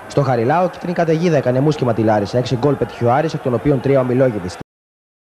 Στο Χαριλάου, κίτρινη καταιγίδα έκανε μουσκεμα τη Λάρισα. 6 γκολ πέτυχε ο Άρης, εκ των οποίων 3 ομιλόγηδες.